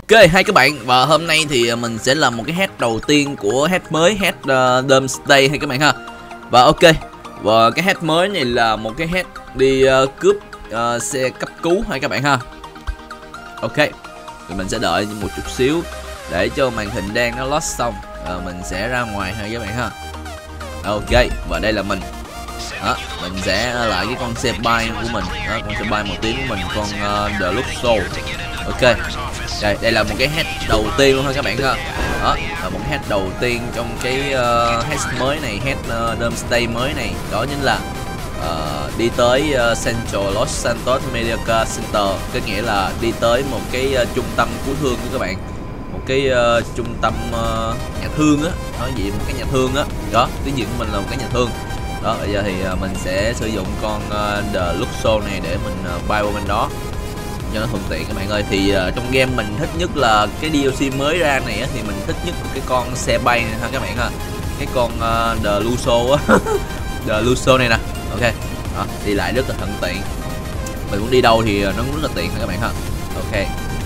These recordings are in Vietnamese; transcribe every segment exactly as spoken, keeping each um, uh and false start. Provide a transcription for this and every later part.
hai các bạn, và hôm nay thì mình sẽ làm một cái head đầu tiên của head mới, head uh, Doomsday hay các bạn ha. Và ok, và cái head mới này là một cái head đi uh, cướp uh, xe cấp cứu hay các bạn ha. Ok, thì mình sẽ đợi một chút xíu để cho màn hình đen nó load xong, uh, mình sẽ ra ngoài ha các bạn ha. Ok, và đây là mình. Đó, mình sẽ lại cái con xe bay của mình, đó, con xe bay màu tím của mình, con uh, The Luxo. Ok, đây đây là một cái head đầu tiên luôn ha các bạn ha. Đó là một head đầu tiên trong cái uh, head mới này, head uh, Doomsday mới này, đó chính là uh, đi tới uh, Central Los Santos Medical Center, có nghĩa là đi tới một cái uh, trung tâm cứu thương của các bạn, một cái uh, trung tâm uh, nhà thương á, nói gì một cái nhà thương á, đó tiếng Việt của mình là một cái nhà thương. Đó, bây giờ thì uh, mình sẽ sử dụng con uh, The Luxo này để mình uh, bay qua bên đó cho nó thuận tiện các bạn ơi. Thì uh, trong game mình thích nhất là cái đê lờ xê mới ra này á, thì mình thích nhất cái con xe bay này ha các bạn ha, cái con uh, The Luxo á. The Luxo này nè. Ok, đó, đi lại rất là thuận tiện, mình muốn đi đâu thì nó cũng rất là tiện ha các bạn ha. Ok,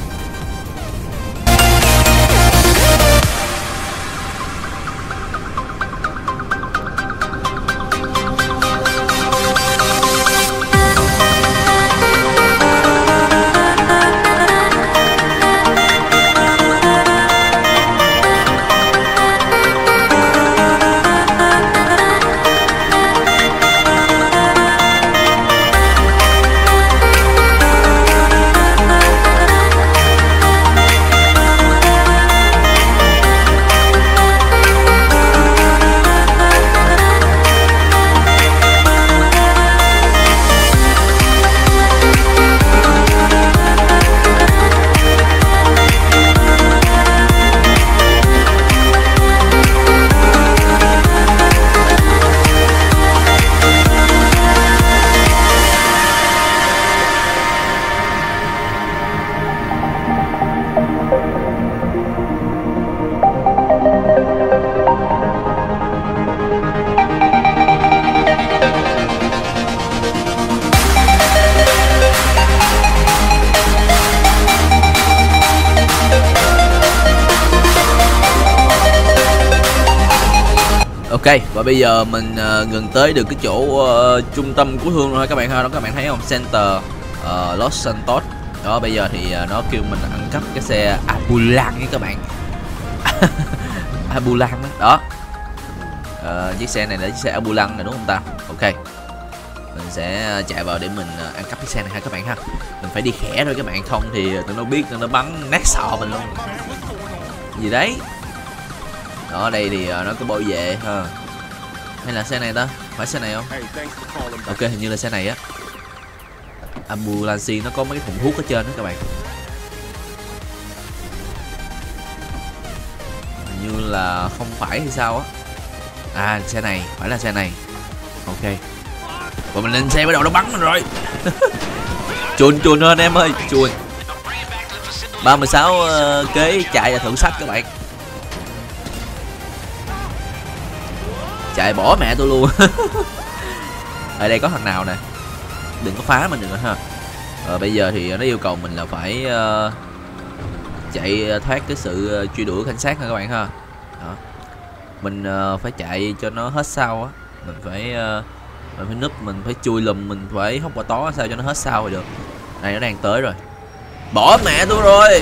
Ok, và bây giờ mình uh, gần tới được cái chỗ uh, trung tâm cứu thương rồi các bạn ha. Đó các bạn thấy không, Center uh, Los Santos. Đó bây giờ thì uh, nó kêu mình ăn cắp cái xe ambulance với các bạn. Ambulance đó, đó. Uh, chiếc xe này là chiếc xe ambulance này đúng không ta? Ok, mình sẽ chạy vào để mình uh, ăn cắp cái xe này ha các bạn ha. Mình phải đi khẽ thôi các bạn, không thì tụi nó biết tụi nó bắn nát sọ mình luôn. Gì đấy? Đó, đây thì uh, nó có bảo vệ ha. Hay là xe này ta? Phải xe này không? Ok, hình như là xe này á. Ambulance nó có mấy cái thùng hút ở trên đó các bạn. Hình như là không phải hay sao á. À, xe này, phải là xe này. Ok. Và mình lên xe bắt đầu nó bắn mình rồi. Chuồn chuồn hơn em ơi, chuồn. ba mươi sáu uh, kế chạy là thử sách các bạn. Chạy bỏ mẹ tôi luôn. Ở đây có thằng nào nè, đừng có phá mình được nữa ha. Ờ, bây giờ thì nó yêu cầu mình là phải uh, chạy thoát cái sự truy đuổi của cảnh sát ha các bạn ha. Đó. Mình uh, phải chạy cho nó hết sau á, mình phải uh, mình phải núp, mình phải chui lùm, mình phải hốc quả tó sao cho nó hết sau rồi được. Này nó đang tới rồi, bỏ mẹ tôi rồi.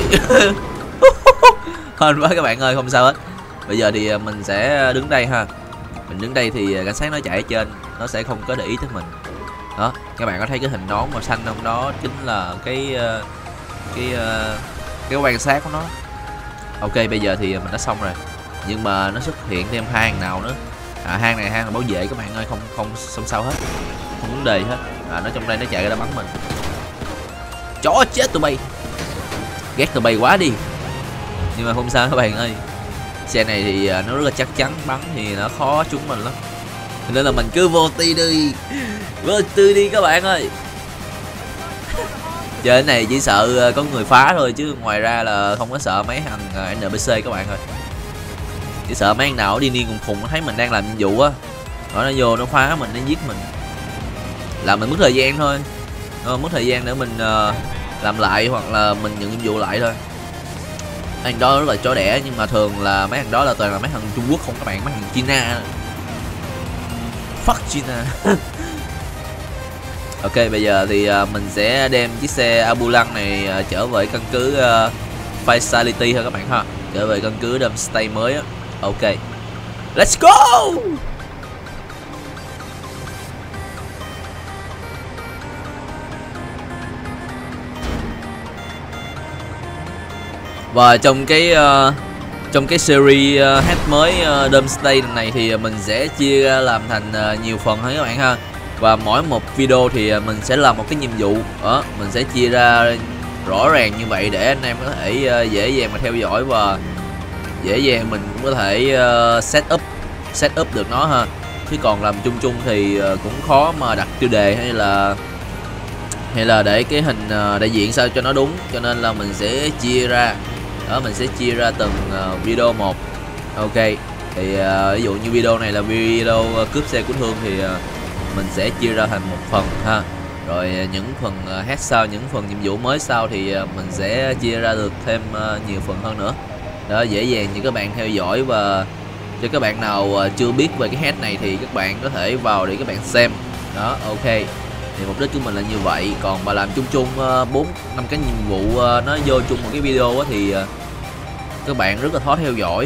Hên quá các bạn ơi, không sao hết. Bây giờ thì mình sẽ đứng đây ha. Mình đứng đây thì cảnh sát nó chạy ở trên, nó sẽ không có để ý tới mình. Đó, các bạn có thấy cái hình nón màu xanh không? Đó chính là cái cái cái quan sát của nó. Ok, bây giờ thì mình đã xong rồi, nhưng mà nó xuất hiện thêm hang nào nữa. À, hang này hang là bảo vệ các bạn ơi, không không không sao hết, không vấn đề hết. À, nó trong đây nó chạy ra bắn mình. Chó chết tụi bay, ghét tụi bay quá đi. Nhưng mà không sao các bạn ơi, xe này thì nó rất là chắc chắn, bắn thì nó khó trúng mình lắm, nên là mình cứ vô ti đi, vô tư đi các bạn ơi. Chơi cái này chỉ sợ có người phá thôi, chứ ngoài ra là không có sợ mấy thằng en pê xê các bạn ơi. Chỉ sợ mấy thằng nào đi niên khùng khùng nó thấy mình đang làm nhiệm vụ á, nó vô nó phá mình, nó giết mình, là mình mất thời gian thôi, mất thời gian để mình uh, làm lại hoặc là mình nhận nhiệm vụ lại thôi. Thằng đó rất là chó đẻ, nhưng mà thường là mấy thằng đó là toàn là mấy thằng Trung Quốc không các bạn, mấy thằng China. Fuck China. Ok, bây giờ thì uh, mình sẽ đem chiếc xe Ambulance này uh, trở về căn cứ uh, Facility thôi các bạn ha, trở về căn cứ Doomsday mới á. Ok, let's go. Và trong cái uh, trong cái series uh, hack mới uh, Doomsday này thì mình sẽ chia ra làm thành uh, nhiều phần thôi các bạn ha. Và mỗi một video thì mình sẽ làm một cái nhiệm vụ đó, mình sẽ chia ra rõ ràng như vậy để anh em có thể uh, dễ dàng mà theo dõi và dễ dàng mình cũng có thể uh, set up set up được nó ha. Chứ còn làm chung chung thì uh, cũng khó mà đặt tiêu đề hay là hay là để cái hình uh, đại diện sao cho nó đúng, cho nên là mình sẽ chia ra đó, mình sẽ chia ra từng uh, video một. Ok, thì uh, ví dụ như video này là video uh, cướp xe của Thương thì uh, mình sẽ chia ra thành một phần ha, rồi những phần uh, hát sau, những phần nhiệm vụ mới sau thì uh, mình sẽ chia ra được thêm uh, nhiều phần hơn nữa đó, dễ dàng như các bạn theo dõi. Và cho các bạn nào uh, chưa biết về cái hack này thì các bạn có thể vào để các bạn xem đó. Ok, thì mục đích của mình là như vậy. Còn mà làm chung chung bốn năm cái nhiệm vụ uh, nó vô chung một cái video đó, thì uh, các bạn rất là khó theo dõi.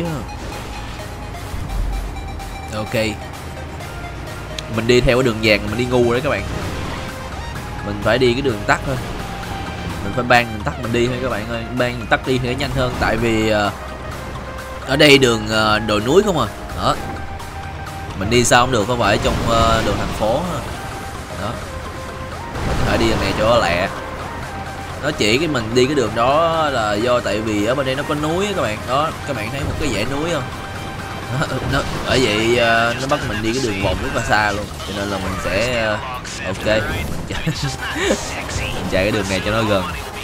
Ok, mình đi theo cái đường vàng mình đi ngu đấy các bạn, mình phải đi cái đường tắt thôi, mình phải ban đường tắt mình đi thôi các bạn ơi, ban đường tắt đi thì nhanh hơn, tại vì uh, ở đây đường uh, đồi núi không à đó, mình đi sao không được, không phải trong uh, đường thành phố đó, mình phải đi đường này cho lẹ. Nó chỉ cái mình đi cái đường đó là do tại vì ở bên đây nó có núi các bạn đó, các bạn thấy một cái dãy núi không? Nó bởi vậy uh, nó bắt mình đi cái đường vòng rất là xa luôn, cho nên là mình sẽ uh, ok mình chạy, mình chạy cái đường này cho nó gần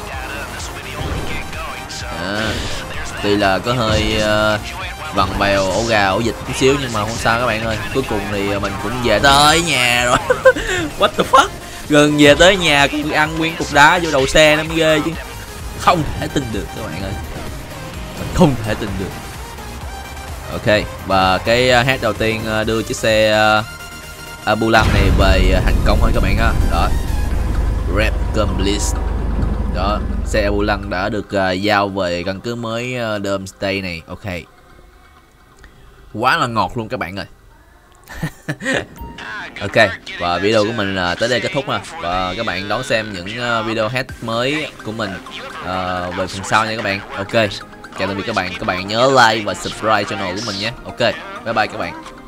à, tuy là có hơi uh, vằn vèo ổ gà ổ dịch chút xíu nhưng mà không sao các bạn ơi, cuối cùng thì mình cũng về tới nhà rồi. What the fuck, gần về tới nhà cũng ăn nguyên cục đá vô đầu xe nó mới ghê chứ, không thể tin được các bạn ơi, mình không thể tin được. Ok, và cái hack đầu tiên đưa chiếc xe uh, Ambulance này về thành công thôi các bạn ha. Đó, Red Complete. Đó, xe Ambulance đã được uh, giao về căn cứ mới uh, Doomsday này. Ok, quá là ngọt luôn các bạn ơi. Ok, và video của mình là tới đây kết thúc ha. Và các bạn đón xem những uh, video hack mới của mình uh, về phần sau nha các bạn. Ok, chào tạm biệt các bạn. Các bạn nhớ like và subscribe channel của mình nhé. Ok, bye bye các bạn.